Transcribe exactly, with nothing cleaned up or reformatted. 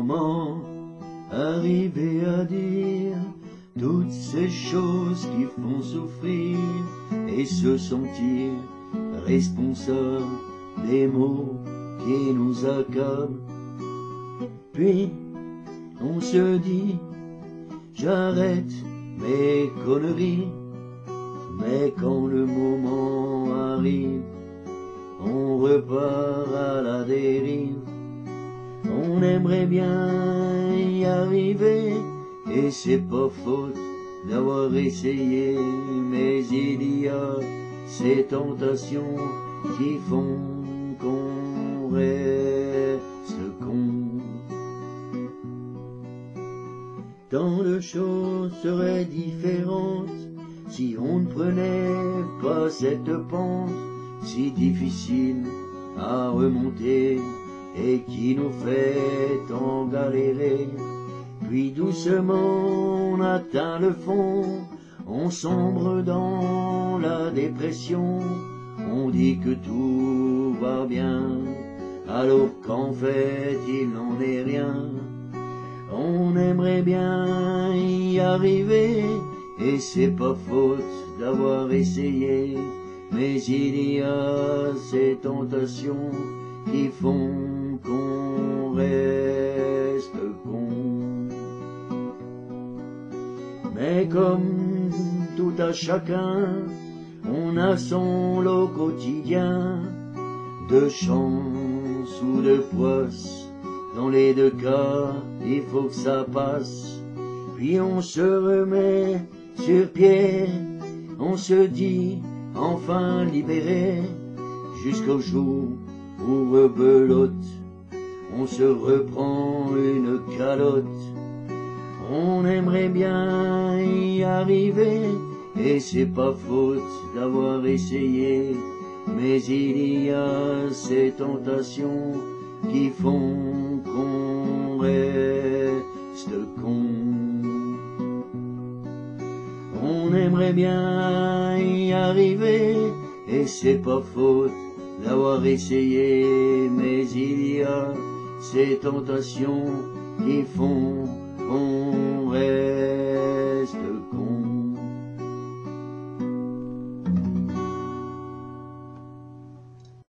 comment arriver à dire toutes ces choses qui font souffrir et se sentir responsable des maux qui nous accablent. Puis on se dit, j'arrête mes conneries, mais quand le moment arrive, on repart à la dérive. On aimerait bien y arriver, et c'est pas faute d'avoir essayé, mais il y a ces tentations qui font qu'on reste con. Tant de choses seraient différentes si on ne prenait pas cette pente si difficile à remonter et qui nous fait tant galérer. Puis doucement on atteint le fond, on sombre dans la dépression, on dit que tout va bien, alors qu'en fait il n'en est rien. On aimerait bien y arriver, et c'est pas faute d'avoir essayé, mais il y a ces tentations qui font qu'on reste con. Mais comme tout à chacun, on a son lot quotidien, de chance ou de poisse. Dans les deux cas, il faut que ça passe. Puis on se remet sur pied, on se dit enfin libéré, jusqu'au jour où rebelote, on se reprend une calotte. On aimerait bien y arriver, et c'est pas faute d'avoir essayé, mais il y a ces tentations qui font qu'on reste con. On aimerait bien y arriver, et c'est pas faute d'avoir essayé, mais il y a ces tentations qui font qu'on reste con.